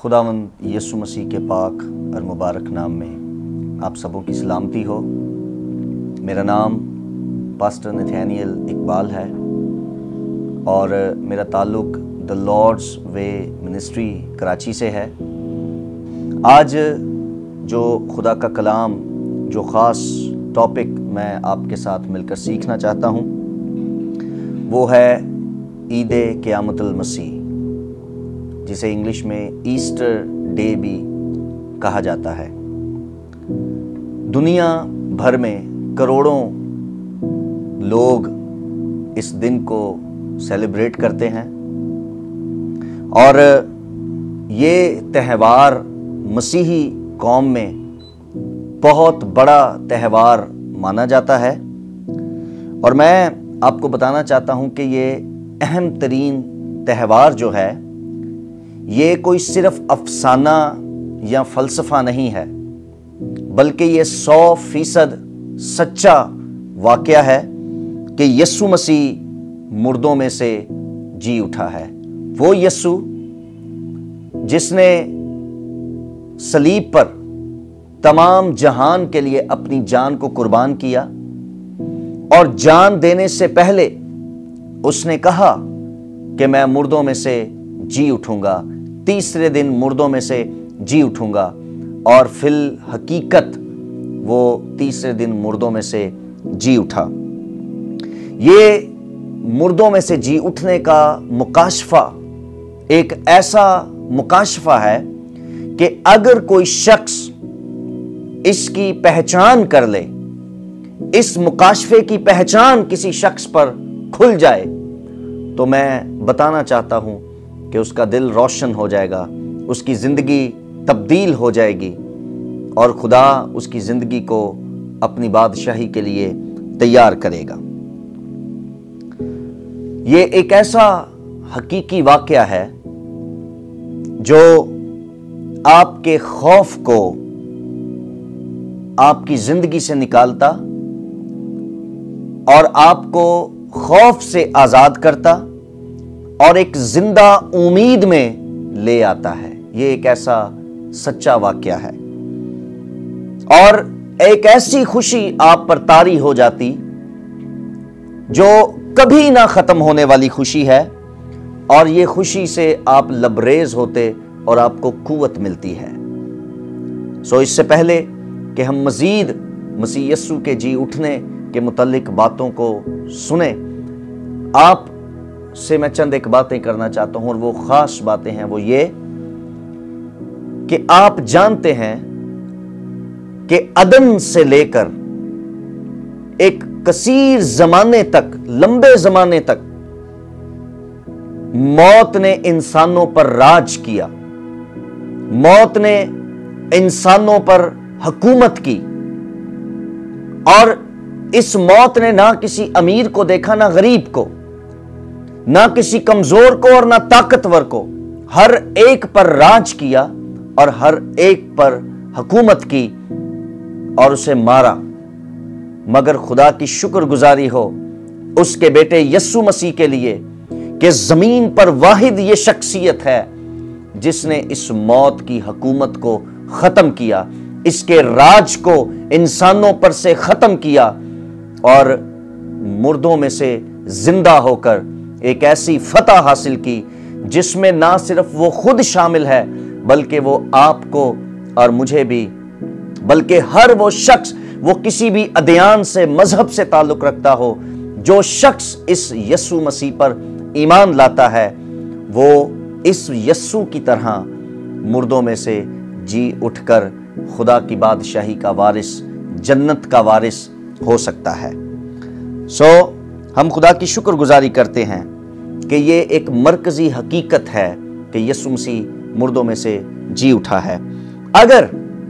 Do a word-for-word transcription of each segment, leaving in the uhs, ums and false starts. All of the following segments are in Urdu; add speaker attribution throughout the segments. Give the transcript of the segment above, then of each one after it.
Speaker 1: خداوند یسوع مسیح کے پاک اور مبارک نام میں آپ سبوں کی سلامتی ہو۔ میرا نام پاسٹر نتھینیل اقبال ہے اور میرا تعلق the Lord's Way Ministry Karachi سے ہے۔ آج جو خدا کا کلام، جو خاص ٹاپک میں آپ کے ساتھ مل کر سیکھنا چاہتا ہوں وہ ہے عید قیامت المسیح، جسے انگلش میں ایسٹر ڈے بھی کہا جاتا ہے۔ دنیا بھر میں کروڑوں لوگ اس دن کو سیلیبریٹ کرتے ہیں اور یہ تہوار مسیحی قوم میں بہت بڑا تہوار مانا جاتا ہے، اور میں آپ کو بتانا چاہتا ہوں کہ یہ اہم ترین تہوار جو ہے یہ کوئی صرف افسانہ یا فلسفہ نہیں ہے، بلکہ یہ سو فیصد سچا واقعہ ہے کہ یسوع مسیح مردوں میں سے جی اٹھا ہے۔ وہ یسوع جس نے صلیب پر تمام جہان کے لیے اپنی جان کو قربان کیا، اور جان دینے سے پہلے اس نے کہا کہ میں مردوں میں سے جی اٹھوں گا، تیسرے دن مردوں میں سے جی اٹھوں گا، اور فی الحقیقت وہ تیسرے دن مردوں میں سے جی اٹھا۔ یہ مردوں میں سے جی اٹھنے کا مکاشفہ ایک ایسا مکاشفہ ہے کہ اگر کوئی شخص اس کی پہچان کر لے، اس مکاشفے کی پہچان کسی شخص پر کھل جائے، تو میں بتانا چاہتا ہوں کہ اس کا دل روشن ہو جائے گا، اس کی زندگی تبدیل ہو جائے گی، اور خدا اس کی زندگی کو اپنی بادشاہی کے لیے تیار کرے گا۔ یہ ایک ایسا حقیقی واقعہ ہے جو آپ کے خوف کو آپ کی زندگی سے نکالتا اور آپ کو خوف سے آزاد کرتا اور ایک زندہ امید میں لے آتا ہے۔ یہ ایک ایسا سچا واقعہ ہے، اور ایک ایسی خوشی آپ پر طاری ہو جاتی جو کبھی نہ ختم ہونے والی خوشی ہے، اور یہ خوشی سے آپ لبریز ہوتے اور آپ کو قوت ملتی ہے۔ سو اس سے پہلے کہ ہم مزید مسیح یسوع کے جی اٹھنے کے متعلق باتوں کو سنیں، آپ سے میں چند ایک باتیں کرنا چاہتا ہوں، اور وہ خاص باتیں ہیں وہ یہ کہ آپ جانتے ہیں کہ عدن سے لے کر ایک کثیر زمانے تک، لمبے زمانے تک موت نے انسانوں پر راج کیا، موت نے انسانوں پر حکومت کی، اور اس موت نے نہ کسی امیر کو دیکھا، نہ غریب کو، نہ کسی کمزور کو اور نہ طاقتور کو، ہر ایک پر راج کیا اور ہر ایک پر حکومت کی اور اسے مارا۔ مگر خدا کی شکر گزاری ہو اس کے بیٹے یسوع مسیح کے لیے کہ زمین پر واحد یہ شخصیت ہے جس نے اس موت کی حکومت کو ختم کیا، اس کے راج کو انسانوں پر سے ختم کیا، اور مردوں میں سے زندہ ہو کر ایک ایسی فتح حاصل کی جس میں نہ صرف وہ خود شامل ہے بلکہ وہ آپ کو اور مجھے بھی، بلکہ ہر وہ شخص، وہ کسی بھی ادیان سے، مذہب سے تعلق رکھتا ہو، جو شخص اس یسوع مسیح پر ایمان لاتا ہے، وہ اس یسوع کی طرح مردوں میں سے جی اٹھ کر خدا کی بادشاہی کا وارث، جنت کا وارث ہو سکتا ہے۔ سو ہم خدا کی شکر گزاری کرتے ہیں کہ یہ ایک مرکزی حقیقت ہے کہ یسوع مسیح مردوں میں سے جی اٹھا ہے۔ اگر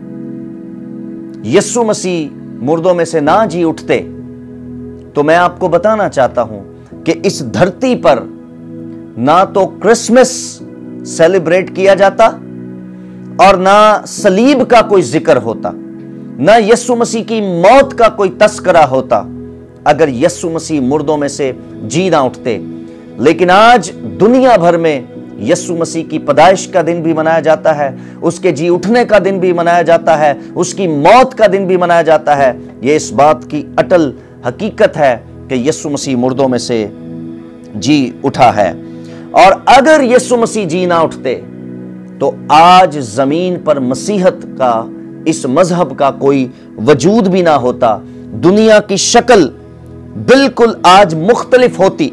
Speaker 1: یسوع مسیح مردوں میں سے نہ جی اٹھتے تو میں آپ کو بتانا چاہتا ہوں کہ اس دھرتی پر نہ تو کرسمس سیلیبریٹ کیا جاتا اور نہ صلیب کا کوئی ذکر ہوتا، نہ یسوع مسیح کی موت کا کوئی تذکرہ ہوتا اگر یسوع مسیح مردوں میں سے جی نہ اٹھتے۔ لیکن آج دنیا بھر میں یسوع مسیح کی پیدائش کا دن بھی منایا جاتا ہے، اس کے جی اٹھنے کا دن بھی منایا جاتا ہے، اس کی موت کا دن بھی منایا جاتا ہے۔ یہ اس بات کی اٹل حقیقت ہے کہ یسوع مسیح مردوں میں سے جی اٹھا ہے۔ اور اگر یسوع مسیح جی نہ اٹھتے تو آج زمین پر مسیحت کا، اس مذہب کا کوئی وجود بھی نہ ہوتا، دنیا کی شکل بالکل آج مختلف ہوتی،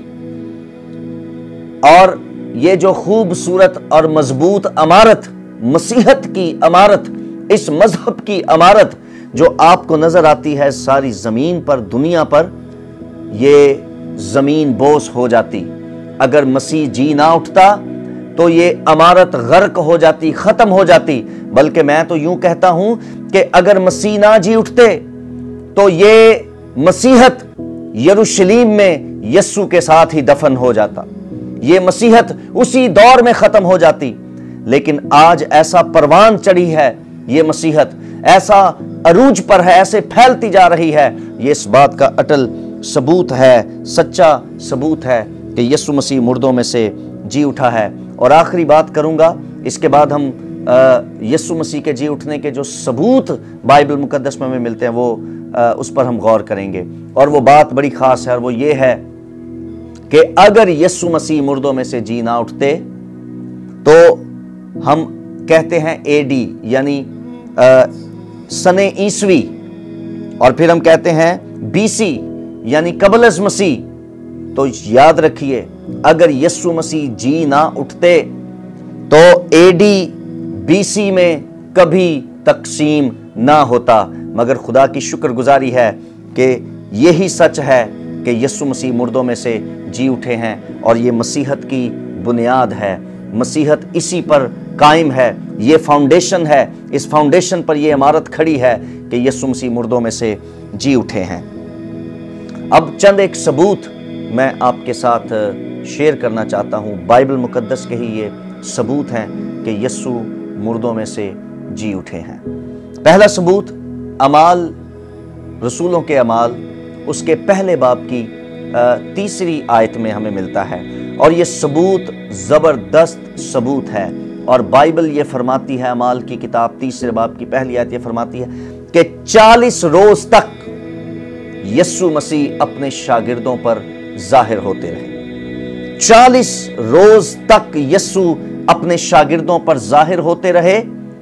Speaker 1: اور یہ جو خوبصورت اور مضبوط عمارت، مسیحت کی عمارت، اس مذہب کی عمارت جو آپ کو نظر آتی ہے ساری زمین پر، دنیا پر، یہ زمین بوس ہو جاتی۔ اگر مسیح جی نہ اٹھتا تو یہ عمارت غرق ہو جاتی، ختم ہو جاتی۔ بلکہ میں تو یوں کہتا ہوں کہ اگر مسیح نہ جی اٹھتے تو یہ مسیحت یروشلیم میں یسوع کے ساتھ ہی دفن ہو جاتا، یہ مسیحت اسی دور میں ختم ہو جاتی۔ لیکن آج ایسا پروان چڑھی ہے یہ مسیحت، ایسا عروج پر ہے، ایسے پھیلتی جا رہی ہے، یہ اس بات کا اٹل ثبوت ہے، سچا ثبوت ہے کہ یسوع مسیح مردوں میں سے جی اٹھا ہے۔ اور آخری بات کروں گا، اس کے بعد ہم یسوع مسیح کے جی اٹھنے کے جو ثبوت بائبل مقدس میں ہمیں ملتے ہیں وہ اس پر ہم غور کریں گے۔ اور وہ بات بڑی خاص ہے، اور وہ یہ ہے کہ اگر یسوع مسیح مردوں میں سے جی نہ اٹھتے تو ہم کہتے ہیں اے ڈی یعنی سن عیسوی، اور پھر ہم کہتے ہیں بی سی یعنی قبل از مسیح۔ تو یاد رکھیے، اگر یسوع مسیح جی نہ اٹھتے تو اے ڈی بی سی میں کبھی تقسیم نہ ہوتا، مگر خدا کی شکر گزاری ہے کہ یہی سچ ہے کہ یسوع مسیح مردوں میں سے جی اٹھے ہیں، اور یہ مسیحت کی بنیاد ہے، مسیحت اسی پر قائم ہے، یہ فاؤنڈیشن ہے، اس فاؤنڈیشن پر یہ عمارت کھڑی ہے کہ یسوع مسیح مردوں میں سے جی اٹھے ہیں۔ اب چند ایک ثبوت میں آپ کے ساتھ شیئر کرنا چاہتا ہوں، بائبل مقدس کے ہی یہ ثبوت ہیں کہ یسوع مردوں میں سے جی اٹھے ہیں۔ پہلا ثبوت اعمال، رسولوں کے اعمال، اس کے پہلے باب کی تیسری آیت میں ہمیں ملتا ہے، اور یہ ثبوت زبردست ثبوت ہے۔ اور بائبل یہ فرماتی ہے، اعمال کی کتاب تیسرے باب کی پہلی آیت یہ فرماتی ہے کہ چالیس روز تک یسوع مسیح اپنے شاگردوں پر ظاہر ہوتے رہے۔ چالیس روز تک یسوع اپنے شاگردوں پر ظاہر ہوتے رہے،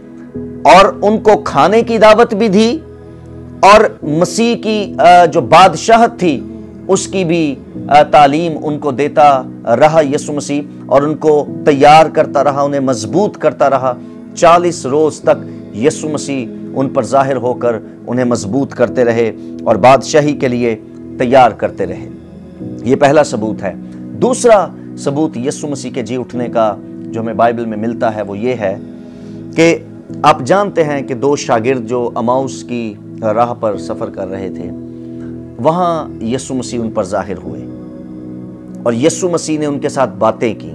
Speaker 1: اور ان کو کھانے کی دعوت بھی دی، اور مسیح کی جو بادشاہت تھی اس کی بھی تعلیم ان کو دیتا رہا یسوع مسیح، اور ان کو تیار کرتا رہا، انہیں مضبوط کرتا رہا۔ چالیس روز تک یسوع مسیح ان پر ظاہر ہو کر انہیں مضبوط کرتے رہے اور بادشاہی کے لیے تیار کرتے رہے۔ یہ پہلا ثبوت ہے۔ دوسرا ثبوت یسوع مسیح کے جی اٹھنے کا جو ہمیں بائبل میں ملتا ہے وہ یہ ہے کہ آپ جانتے ہیں کہ دو شاگرد جو اماؤس کی راہ پر سفر کر رہے تھے، وہاں یسوع مسیح ان پر ظاہر ہوئے، اور یسوع مسیح نے ان کے ساتھ باتیں کی،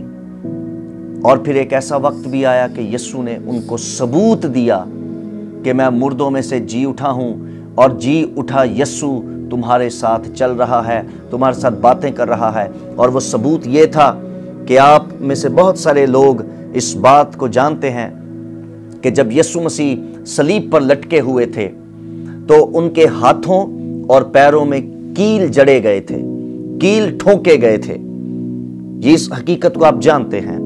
Speaker 1: اور پھر ایک ایسا وقت بھی آیا کہ یسوع نے ان کو ثبوت دیا کہ میں مردوں میں سے جی اٹھا ہوں، اور جی اٹھا یسوع تمہارے ساتھ چل رہا ہے، تمہارے ساتھ باتیں کر رہا ہے۔ اور وہ ثبوت یہ تھا کہ آپ میں سے بہت سارے لوگ اس بات کو جانتے ہیں کہ جب یسوع مسیح صلیب پر لٹکے ہوئے تھے تو ان کے ہاتھوں اور پیروں میں کیل جڑے گئے تھے، کیل ٹھونکے گئے تھے، یہ اس حقیقت کو آپ جانتے ہیں۔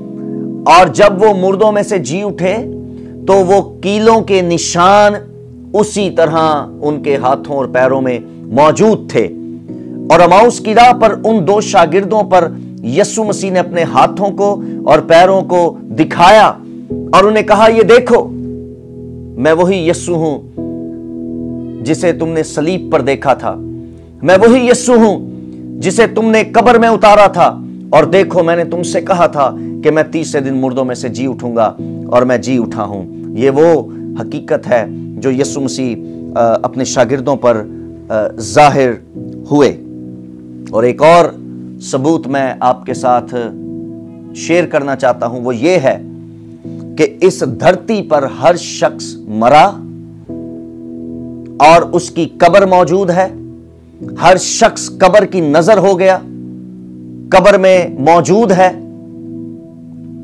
Speaker 1: اور جب وہ مردوں میں سے جی اٹھے تو وہ کیلوں کے نشان اسی طرح ان کے ہاتھوں اور پیروں میں موجود تھے، اور اماؤس کی راہ پر ان دو شاگردوں پر یسوع مسیح نے اپنے ہاتھوں کو اور پیروں کو دکھایا اور انہیں کہا، یہ دیکھو میں وہی یسوع ہوں جسے تم نے صلیب پر دیکھا تھا، میں وہی یسوع ہوں جسے تم نے قبر میں اتارا تھا، اور دیکھو میں نے تم سے کہا تھا کہ میں تیسرے دن مردوں میں سے جی اٹھوں گا، اور میں جی اٹھا ہوں۔ یہ وہ حقیقت ہے جو یسوع مسیح اپنے شاگردوں پر ظاہر ہوئے۔ اور ایک اور ثبوت میں آپ کے ساتھ شیئر کرنا چاہتا ہوں، وہ یہ ہے کہ اس دھرتی پر ہر شخص مرا اور اس کی قبر موجود ہے، ہر شخص قبر کی نظر ہو گیا، قبر میں موجود ہے،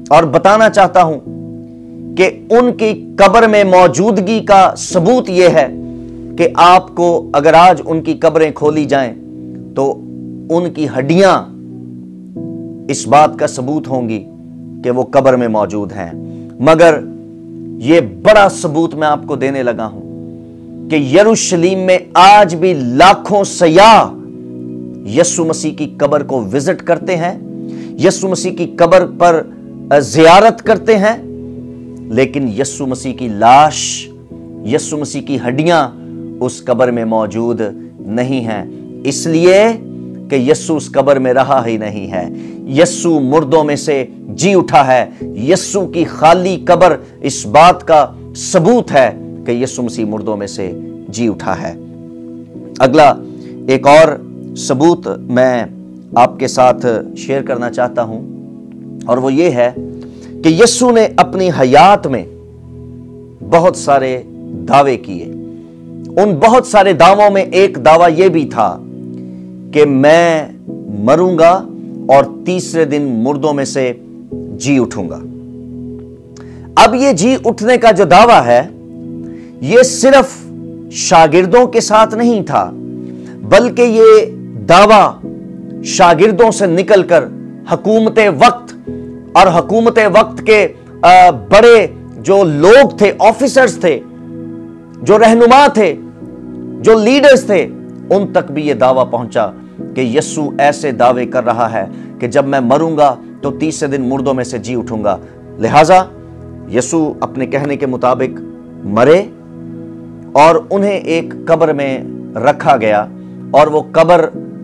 Speaker 1: اور بتانا چاہتا ہوں کہ ان کی قبر میں موجودگی کا ثبوت یہ ہے کہ آپ کو اگر آج ان کی قبریں کھولی جائیں تو ان کی ہڈیاں اس بات کا ثبوت ہوں گی کہ وہ قبر میں موجود ہیں۔ مگر یہ بڑا ثبوت میں آپ کو دینے لگا ہوں کہ یروشلم میں آج بھی لاکھوں سیاح یسوع مسیح کی قبر کو وزٹ کرتے ہیں، یسوع مسیح کی قبر پر زیارت کرتے ہیں، لیکن یسوع مسیح کی لاش، یسوع مسیح کی ہڈیاں اس قبر میں موجود نہیں ہیں، اس لیے کہ یسوع اس قبر میں رہا ہی نہیں ہے۔ یسوع مردوں میں سے جی اٹھا ہے۔ یسوع کی خالی قبر اس بات کا ثبوت ہے کہ یسوع مسیح مردوں میں سے جی اٹھا ہے۔ اگلا ایک اور ثبوت میں آپ کے ساتھ شیئر کرنا چاہتا ہوں، اور وہ یہ ہے کہ یسوع نے اپنی حیات میں بہت سارے دعوے کیے۔ ان بہت سارے دعووں میں ایک دعویٰ یہ بھی تھا کہ میں مروں گا اور تیسرے دن مردوں میں سے جی اٹھوں گا۔ اب یہ جی اٹھنے کا جو دعویٰ ہے یہ صرف شاگردوں کے ساتھ نہیں تھا، بلکہ یہ دعویٰ شاگردوں سے نکل کر حکومت وقت اور حکومت وقت کے بڑے جو لوگ تھے، آفیسرز تھے، جو رہنما تھے، جو لیڈرز تھے، ان تک بھی یہ دعویٰ پہنچا کہ یسوع ایسے دعوے کر رہا ہے کہ جب میں مروں گا تو تیسرے دن مردوں میں سے جی اٹھوں گا۔ لہٰذا یسوع اپنے کہنے کے مطابق مرے اور انہیں ایک قبر میں رکھا گیا، اور وہ قبر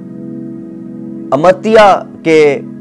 Speaker 1: امرتیا کے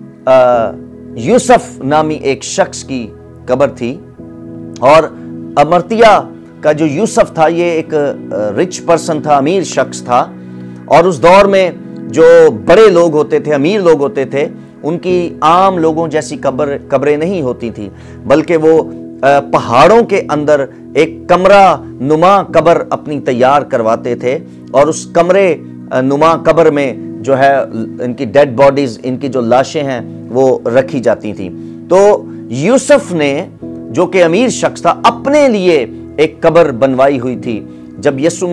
Speaker 1: یوسف نامی ایک شخص کی قبر تھی، اور امرتیا کا جو یوسف تھا یہ ایک رچ پرسن تھا، امیر شخص تھا، اور اس دور میں جو بڑے لوگ ہوتے تھے، امیر لوگ ہوتے تھے، ان کی عام لوگوں جیسی قبر قبریں نہیں ہوتی تھی، بلکہ وہ پہاڑوں کے اندر ایک کمرہ نما قبر اپنی تیار کرواتے تھے، اور اس کمرے نما قبر میں جو ہے ان کی ڈیڈ باڈیز، ان کی جو لاشیں ہیں وہ رکھی جاتی تھیں۔ تو یوسف نے، جو کہ امیر شخص تھا، اپنے لیے ایک قبر بنوائی ہوئی تھی۔ جب یسوع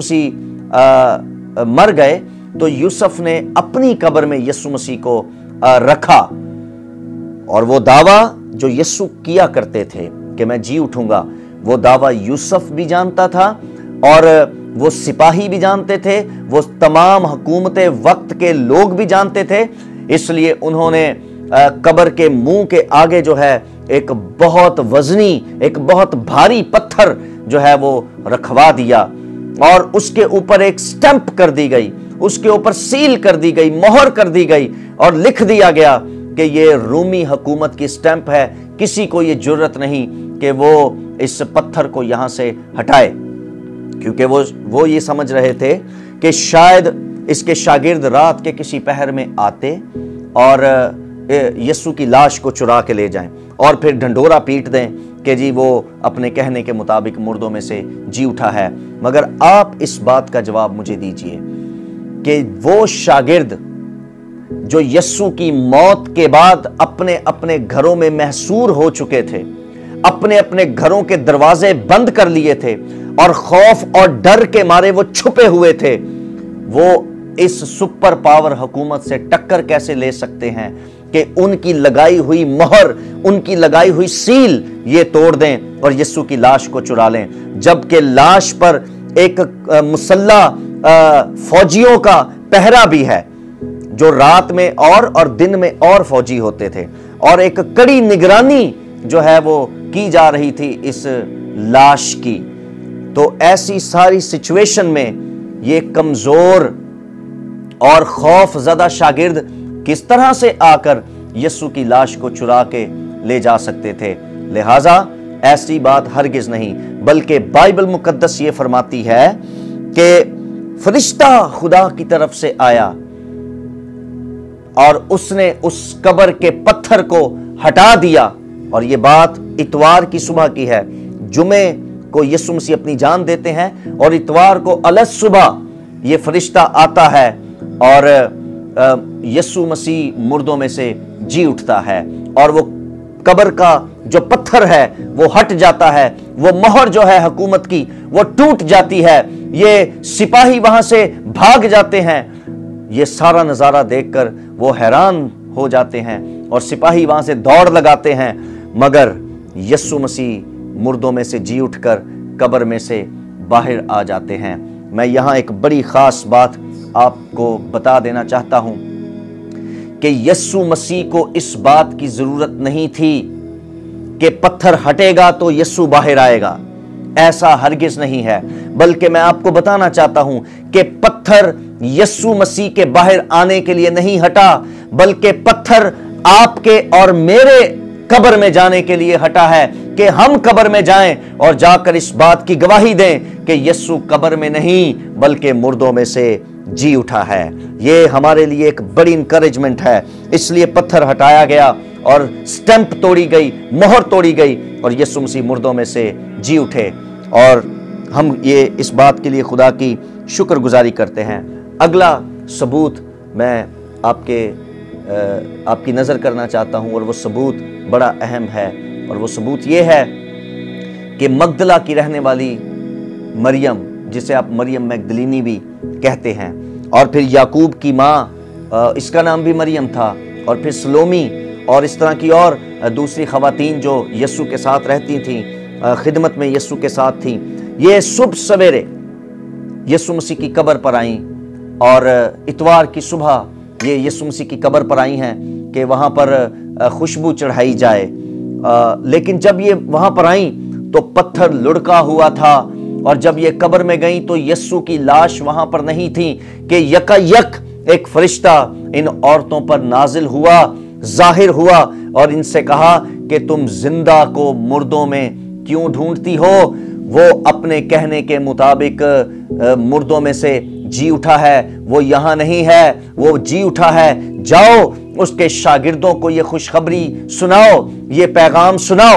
Speaker 1: مسیح مر گئے تو یوسف نے اپنی قبر میں یسوع مسیح کو رکھا، اور وہ دعویٰ جو یسوع کیا کرتے تھے کہ میں جی اٹھوں گا، وہ دعویٰ یوسف بھی جانتا تھا، اور وہ سپاہی بھی جانتے تھے، وہ تمام حکومت وقت کے لوگ بھی جانتے تھے۔ اس لیے انہوں نے قبر کے منہ کے آگے جو ہے ایک بہت وزنی، ایک بہت بھاری پتھر جو ہے وہ رکھوا دیا، اور اس کے اوپر ایک سٹمپ کر دی گئی، اس کے اوپر سیل کر دی گئی، مہر کر دی گئی، اور لکھ دیا گیا کہ یہ رومی حکومت کی سٹمپ ہے، کسی کو یہ جرت نہیں کہ وہ اس پتھر کو یہاں سے ہٹائے، کیونکہ وہ وہ یہ سمجھ رہے تھے کہ شاید اس کے شاگرد رات کے کسی پہر میں آتے اور یسوع کی لاش کو چرا کے لے جائیں اور پھر ڈھنڈورا پیٹ دیں کہ جی وہ اپنے کہنے کے مطابق مردوں میں سے جی اٹھا ہے۔ مگر آپ اس بات کا جواب مجھے دیجئے کہ وہ شاگرد جو یسوع کی موت کے بعد اپنے اپنے گھروں میں محصور ہو چکے تھے، اپنے اپنے گھروں کے دروازے بند کر لیے تھے اور خوف اور ڈر کے مارے وہ چھپے ہوئے تھے، وہ اس سپر پاور حکومت سے ٹکر کیسے لے سکتے ہیں کہ ان کی لگائی ہوئی مہر، ان کی لگائی ہوئی سیل یہ توڑ دیں اور یسوع کی لاش کو چرا لیں، جبکہ لاش پر ایک مسلح فوجیوں کا پہرا بھی ہے جو رات میں اور اور دن میں اور فوجی ہوتے تھے، اور ایک کڑی نگرانی جو ہے وہ کی جا رہی تھی اس لاش کی۔ تو ایسی ساری سچویشن میں یہ کمزور اور خوف زدہ شاگرد کس طرح سے آ کر یسوع کی لاش کو چرا کے لے جا سکتے تھے؟ لہٰذا ایسی بات ہرگز نہیں، بلکہ بائبل مقدس یہ فرماتی ہے کہ فرشتہ خدا کی طرف سے آیا اور اس نے اس قبر کے پتھر کو ہٹا دیا، اور یہ بات اتوار کی صبح کی ہے۔ جمعے کو یسوع مسیح اپنی جان دیتے ہیں اور اتوار کو الگ صبح یہ فرشتہ آتا ہے اور یسوع مسیح مردوں میں سے جی اٹھتا ہے، اور وہ قبر کا جو پتھر ہے وہ ہٹ جاتا ہے، وہ مہر جو ہے حکومت کی وہ ٹوٹ جاتی ہے، یہ سپاہی وہاں سے بھاگ جاتے ہیں۔ یہ سارا نظارہ دیکھ کر وہ حیران ہو جاتے ہیں اور سپاہی وہاں سے دوڑ لگاتے ہیں، مگر یسوع مسیح مردوں میں سے جی اٹھ کر قبر میں سے باہر آ جاتے ہیں۔ میں یہاں ایک بڑی خاص بات آپ کو بتا دینا چاہتا ہوں کہ یسوع مسیح کو اس بات کی ضرورت نہیں تھی کہ پتھر ہٹے گا تو یسوع باہر آئے گا، ایسا ہرگز نہیں ہے، بلکہ میں آپ کو بتانا چاہتا ہوں کہ پتھر یسوع مسیح کے باہر آنے کے لیے نہیں ہٹا، بلکہ پتھر آپ کے اور میرے قبر میں جانے کے لیے ہٹا ہے کہ ہم قبر میں جائیں اور جا کر اس بات کی گواہی دیں کہ یسوع قبر میں نہیں بلکہ مردوں میں سے جی اٹھا ہے۔ یہ ہمارے لیے ایک بڑی انکریجمنٹ ہے، اس لیے پتھر ہٹایا گیا اور سٹمپ توڑی گئی، مہر توڑی گئی اور یسوع مسیح مردوں میں سے جی اٹھے، اور ہم یہ اس بات کے لیے خدا کی شکر گزاری کرتے ہیں۔ اگلا ثبوت میں آپ کے آپ کی نظر کرنا چاہتا ہوں، اور وہ ثبوت بڑا اہم ہے، اور وہ ثبوت یہ ہے کہ مگدلہ کی رہنے والی مریم، جسے آپ مریم مگدلینی بھی کہتے ہیں، اور پھر یعقوب کی ماں، اس کا نام بھی مریم تھا، اور پھر سلومی اور اس طرح کی اور دوسری خواتین جو یسوع کے ساتھ رہتی تھیں، خدمت میں یسوع کے ساتھ تھیں، یہ صبح سویرے یسوع مسیح کی قبر پر آئیں، اور اتوار کی صبح یہ یسوع مسیح کی قبر پر آئی ہیں کہ وہاں پر خوشبو چڑھائی جائے، لیکن جب یہ وہاں پر آئیں تو پتھر لڑکا ہوا تھا، اور جب یہ قبر میں گئیں تو یسوع کی لاش وہاں پر نہیں تھی کہ یکا یک ایک فرشتہ ان عورتوں پر نازل ہوا، ظاہر ہوا، اور ان سے کہا کہ تم زندہ کو مردوں میں کیوں ڈھونڈتی ہو؟ وہ اپنے کہنے کے مطابق مردوں میں سے جی اٹھا ہے، وہ یہاں نہیں ہے، وہ جی اٹھا ہے، جاؤ اس کے شاگردوں کو یہ خوشخبری سناؤ، یہ پیغام سناؤ۔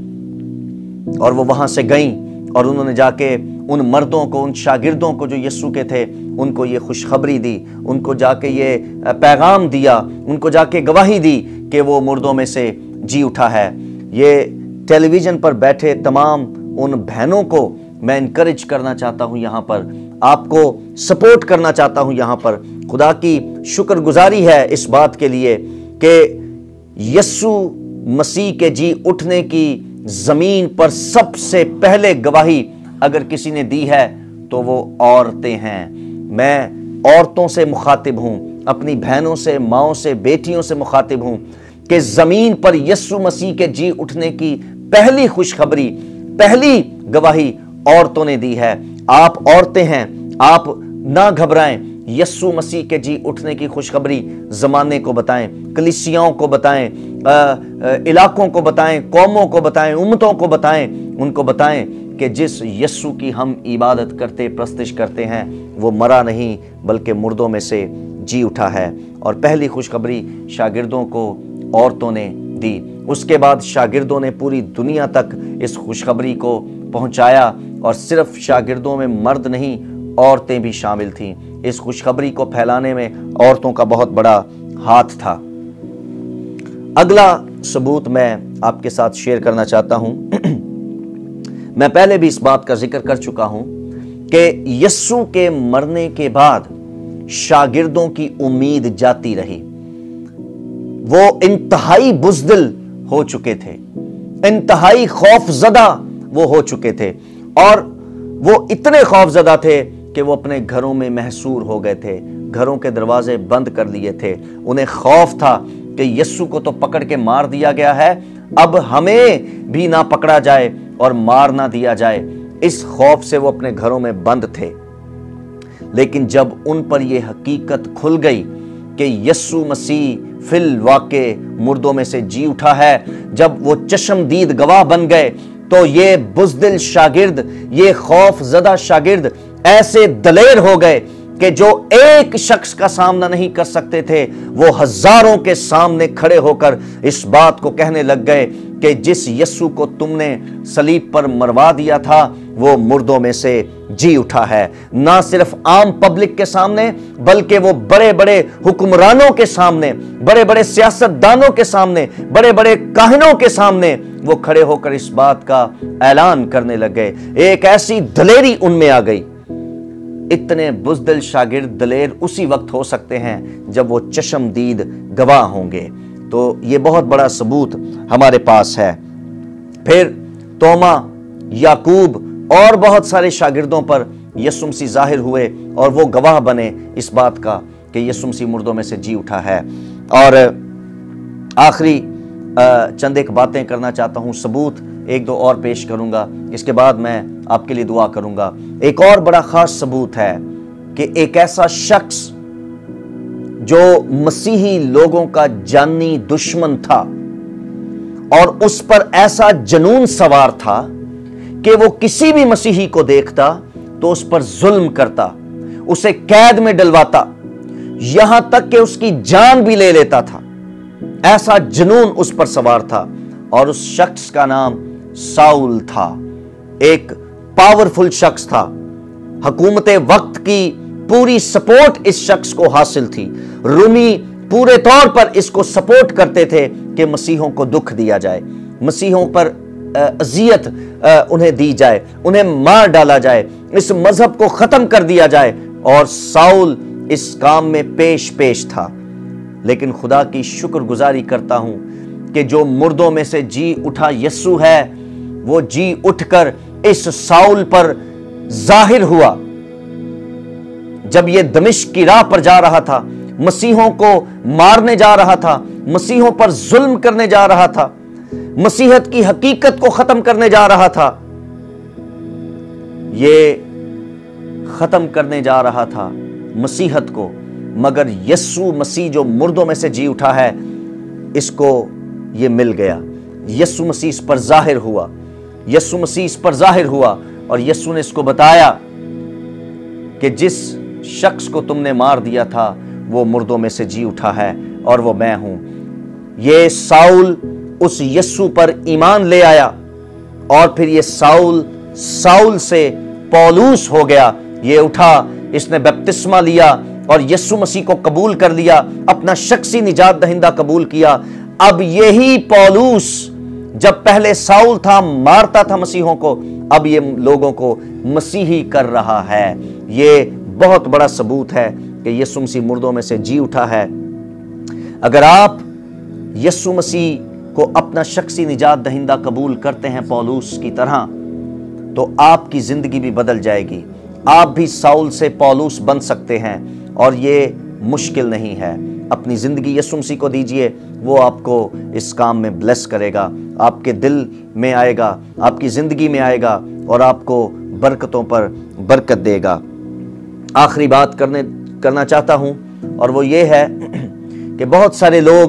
Speaker 1: اور وہ وہاں سے گئیں اور انہوں نے جا کے ان مردوں کو، ان شاگردوں کو جو یسوع کے تھے، ان کو یہ خوشخبری دی، ان کو جا کے یہ پیغام دیا، ان کو جا کے گواہی دی کہ وہ مردوں میں سے جی اٹھا ہے۔ یہ ٹیلی ویژن پر بیٹھے تمام ان بہنوں کو میں انکریج کرنا چاہتا ہوں، یہاں پر آپ کو سپورٹ کرنا چاہتا ہوں، یہاں پر خدا کی شکر گزاری ہے اس بات کے لیے کہ یسوع مسیح کے جی اٹھنے کی زمین پر سب سے پہلے گواہی اگر کسی نے دی ہے تو وہ عورتیں ہیں۔ میں عورتوں سے مخاطب ہوں، اپنی بہنوں سے، ماؤں سے، بیٹیوں سے مخاطب ہوں کہ زمین پر یسوع مسیح کے جی اٹھنے کی پہلی خوشخبری، پہلی گواہی عورتوں نے دی ہے۔ آپ عورتیں ہیں، آپ نہ گھبرائیں، یسوع مسیح کے جی اٹھنے کی خوشخبری زمانے کو بتائیں، کلیسیاؤں کو بتائیں، علاقوں کو بتائیں، قوموں کو بتائیں، امتوں کو بتائیں، ان کو بتائیں کہ جس یسوع کی ہم عبادت کرتے، پرستش کرتے ہیں، وہ مرا نہیں بلکہ مردوں میں سے جی اٹھا ہے۔ اور پہلی خوشخبری شاگردوں کو عورتوں نے دی، اس کے بعد شاگردوں نے پوری دنیا تک اس خوشخبری کو پہنچایا، اور صرف شاگردوں میں مرد نہیں، عورتیں بھی شامل تھیں۔ اس خوشخبری کو پھیلانے میں عورتوں کا بہت بڑا ہاتھ تھا۔ اگلا ثبوت میں آپ کے ساتھ شیئر کرنا چاہتا ہوں، میں پہلے بھی اس بات کا ذکر کر چکا ہوں کہ یسوع کے مرنے کے بعد شاگردوں کی امید جاتی رہی۔ وہ انتہائی بزدل ہو چکے تھے، انتہائی خوف زدہ وہ ہو چکے تھے، اور وہ اتنے خوف زدہ تھے کہ وہ اپنے گھروں میں محصور ہو گئے تھے، گھروں کے دروازے بند کر لیے تھے۔ انہیں خوف تھا کہ یسوع کو تو پکڑ کے مار دیا گیا ہے، اب ہمیں بھی نہ پکڑا جائے اور مار نہ دیا جائے۔ اس خوف سے وہ اپنے گھروں میں بند تھے۔ لیکن جب ان پر یہ حقیقت کھل گئی کہ یسوع مسیح فی الواقع مردوں میں سے جی اٹھا ہے، جب وہ چشمدید گواہ بن گئے، تو یہ بزدل شاگرد، یہ خوف زدہ شاگرد ایسے دلیر ہو گئے کہ جو ایک شخص کا سامنا نہیں کر سکتے تھے وہ ہزاروں کے سامنے کھڑے ہو کر اس بات کو کہنے لگ گئے کہ جس یسوع کو تم نے صلیب پر مروا دیا تھا وہ مردوں میں سے جی اٹھا ہے۔ نہ صرف عام پبلک کے سامنے بلکہ وہ بڑے بڑے حکمرانوں کے سامنے، بڑے بڑے سیاست دانوں کے سامنے، بڑے بڑے کاہنوں کے سامنے وہ کھڑے ہو کر اس بات کا اعلان کرنے لگ گئے۔ ایک ایسی دلیری ان میں آ گئی۔ اتنے بزدل شاگرد دلیر اسی وقت ہو سکتے ہیں جب وہ چشم دید گواہ ہوں گے۔ تو یہ بہت بڑا ثبوت ہمارے پاس ہے۔ پھر توما، یعقوب اور بہت سارے شاگردوں پر یسوع مسیح ظاہر ہوئے اور وہ گواہ بنے اس بات کا کہ یسوع مسیح مردوں میں سے جی اٹھا ہے۔ اور آخری چند ایک باتیں کرنا چاہتا ہوں، ثبوت ایک دو اور پیش کروں گا، اس کے بعد میں آپ کے لیے دعا کروں گا۔ ایک اور بڑا خاص ثبوت ہے کہ ایک ایسا شخص جو مسیحی لوگوں کا جانی دشمن تھا اور اس پر ایسا جنون سوار تھا کہ وہ کسی بھی مسیحی کو دیکھتا تو اس پر ظلم کرتا، اسے قید میں ڈلواتا، یہاں تک کہ اس کی جان بھی لے لیتا تھا۔ ایسا جنون اس پر سوار تھا اور اس شخص کا نام ساؤل تھا۔ ایک پاورفل شخص تھا، حکومت وقت کی پوری سپورٹ اس شخص کو حاصل تھی۔ رومی پورے طور پر اس کو سپورٹ کرتے تھے کہ مسیحوں کو دکھ دیا جائے، مسیحوں پر اذیت انہیں دی جائے، انہیں مار ڈالا جائے، اس مذہب کو ختم کر دیا جائے، اور ساؤل اس کام میں پیش پیش تھا۔ لیکن خدا کی شکر گزاری کرتا ہوں کہ جو مردوں میں سے جی اٹھا یسوع ہے، وہ جی اٹھ کر اس ساؤل پر ظاہر ہوا۔ جب یہ دمشق کی راہ پر جا رہا تھا، مسیحوں کو مارنے جا رہا تھا، مسیحوں پر ظلم کرنے جا رہا تھا، مسیحت کی حقیقت کو ختم کرنے جا رہا تھا، یہ ختم کرنے جا رہا تھا مسیحت کو، مگر یسوع مسیح جو مردوں میں سے جی اٹھا ہے، اس کو یہ مل گیا۔ یسوع مسیح اس پر ظاہر ہوا، یسوع مسیح اس پر ظاہر ہوا اور یسوع نے اس کو بتایا کہ جس شخص کو تم نے مار دیا تھا وہ مردوں میں سے جی اٹھا ہے اور وہ میں ہوں۔ یہ ساؤل اس یسوع پر ایمان لے آیا اور پھر یہ ساؤل ساؤل سے پولوس ہو گیا۔ یہ اٹھا، اس نے بپتسمہ لیا اور یسوع مسیح کو قبول کر لیا، اپنا شخصی نجات دہندہ قبول کیا۔ اب یہی پولوس جب پہلے ساؤل تھا، مارتا تھا مسیحوں کو، اب یہ لوگوں کو مسیحی کر رہا ہے۔ یہ بہت بڑا ثبوت ہے کہ یسوع مسیح مردوں میں سے جی اٹھا ہے۔ اگر آپ یسوع مسیح کو اپنا شخصی نجات دہندہ قبول کرتے ہیں پولوس کی طرح، تو آپ کی زندگی بھی بدل جائے گی۔ آپ بھی ساؤل سے پولوس بن سکتے ہیں اور یہ مشکل نہیں ہے۔ اپنی زندگی یسوع مسیح کو دیجئے، وہ آپ کو اس کام میں بلیس کرے گا، آپ کے دل میں آئے گا، آپ کی زندگی میں آئے گا اور آپ کو برکتوں پر برکت دے گا۔ آخری بات کرنے کرنا چاہتا ہوں اور وہ یہ ہے کہ بہت سارے لوگ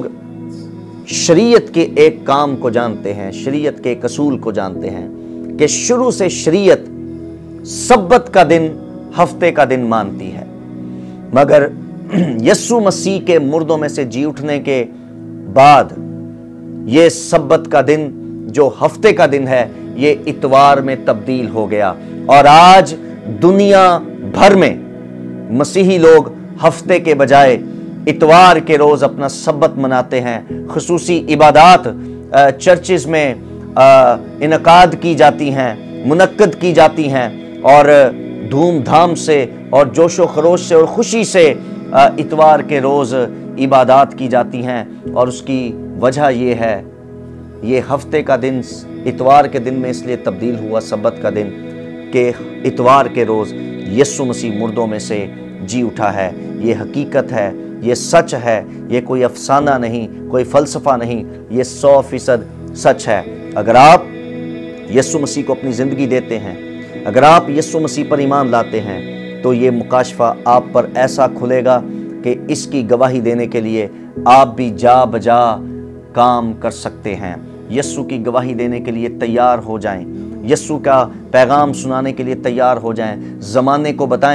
Speaker 1: شریعت کے ایک کام کو جانتے ہیں، شریعت کے ایک اصول کو جانتے ہیں کہ شروع سے شریعت سبت کا دن ہفتے کا دن مانتی ہے، مگر یسوع مسیح کے مردوں میں سے جی اٹھنے کے بعد یہ سبت کا دن جو ہفتے کا دن ہے یہ اتوار میں تبدیل ہو گیا، اور آج دنیا بھر میں مسیحی لوگ ہفتے کے بجائے اتوار کے روز اپنا سبت مناتے ہیں۔ خصوصی عبادات چرچز میں انعقاد کی جاتی ہیں، منعقد کی جاتی ہیں، اور دھوم دھام سے اور جوش و خروش سے اور خوشی سے اتوار کے روز عبادات کی جاتی ہیں۔ اور اس کی وجہ یہ ہے، یہ ہفتے کا دن اتوار کے دن میں اس لیے تبدیل ہوا سبت کا دن کہ اتوار کے روز یسوع مسیح مردوں میں سے جی اٹھا ہے۔ یہ حقیقت ہے، یہ سچ ہے، یہ کوئی افسانہ نہیں، کوئی فلسفہ نہیں، یہ سو فیصد سچ ہے۔ اگر آپ یسوع مسیح کو اپنی زندگی دیتے ہیں، اگر آپ یسوع مسیح پر ایمان لاتے ہیں، تو یہ مکاشفہ آپ پر ایسا کھلے گا کہ اس کی گواہی دینے کے لیے آپ بھی جا بجا کام کر سکتے ہیں۔ یسوع کی گواہی دینے کے لیے تیار ہو جائیں، یسوع کا پیغام سنانے کے لیے تیار ہو جائیں، زمانے کو بتائیں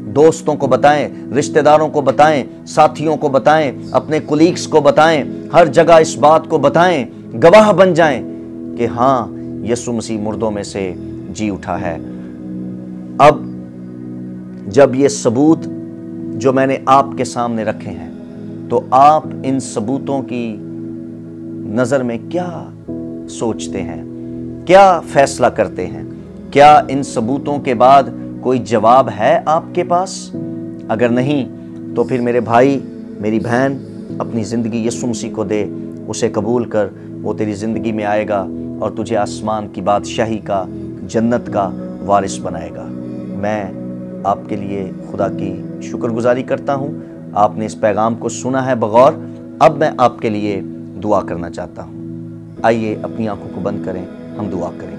Speaker 1: दोस्तों को बताएं, रिश्तेदारों को बताएं, साथियों को बताएं, अपने कुलीग्स को बताएं, हर जगह इस बात को बताएं, गवाह बन जाएं कि हाँ, यीशु मसीह मुर्दों में से जी उठा है। अब जब ये सबूत जो मैंने आपके सामने रखे हैं, तो आप इन सबूतों की नज़र में क्या सोचते हैं, क्या फैसला करते हैं? क्या इन सबूतों के बाद कोई जवाब है आपके पास? अगर नहीं तो फिर मेरे भाई, मेरी बहन, अपनी ज़िंदगी यीशु मसीह को दे, उसे कबूल कर। वो तेरी ज़िंदगी में आएगा और तुझे आसमान की बादशाही का, जन्नत का वारिस बनाएगा। मैं आपके लिए खुदा की शुक्रगुजारी करता हूँ। आपने इस पैगाम को सुना है बगौर। अब मैं आपके लिए दुआ करना चाहता हूँ। आइए अपनी आंखों को बंद करें, हम दुआ करेंगे।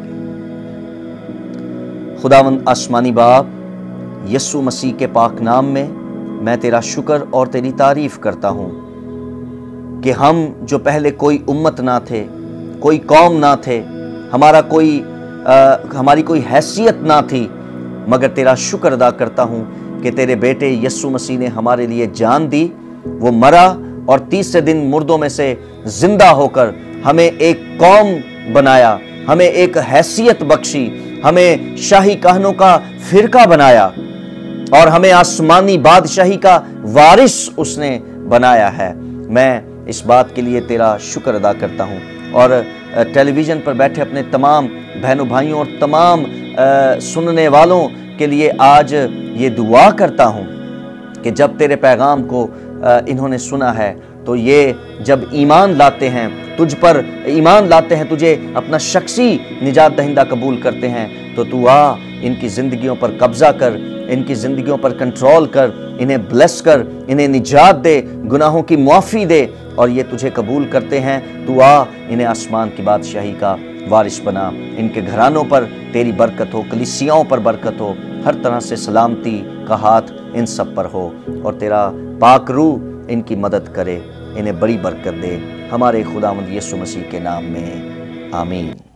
Speaker 1: खुदावंद आसमानी बाप, यीशु मसीह के पाक नाम में मैं तेरा शुक्र और तेरी तारीफ करता हूँ कि हम जो पहले कोई उम्मत ना थे, कोई कौम ना थे, हमारा कोई आ, हमारी कोई हैसियत ना थी, मगर तेरा शुक्र अदा करता हूँ कि तेरे बेटे यीशु मसीह ने हमारे लिए जान दी। वो मरा और तीसरे दिन मुर्दों में से जिंदा होकर हमें एक कौम बनाया, हमें एक हैसियत बख्शी, हमें शाही कहनों का फिरका बनाया और हमें आसमानी बादशाही का वारिस उसने बनाया है। मैं इस बात के लिए तेरा शुक्र अदा करता हूँ और टेलीविज़न पर बैठे अपने तमाम बहनों भाइयों और तमाम आ, सुनने वालों के लिए आज ये दुआ करता हूँ कि जब तेरे पैगाम को आ, इन्होंने सुना है, तो ये जब ईमान लाते हैं, तुझ पर ईमान लाते हैं, तुझे अपना शख्सी निजात दहिंदा कबूल करते हैं, तो तू आ, इनकी ज़िंदगियों पर कब्ज़ा कर, इनकी ज़िंदगियों पर कंट्रोल कर, इन्हें ब्लेस कर, इन्हें निजात दे, गुनाहों की मुआफ़ी दे। और ये तुझे कबूल करते हैं, तू आ, इन्हें आसमान की बादशाही का वारिस बना। इनके घरानों पर तेरी बरकत हो, कलीसियाओं पर बरकत हो, हर तरह से सलामती का हाथ इन सब पर हो और तेरा पाक रूह इनकी मदद करे, इन्हें बड़ी बरकत दे। हमारे खुदावंद यीशु मसीह के नाम में आमीन।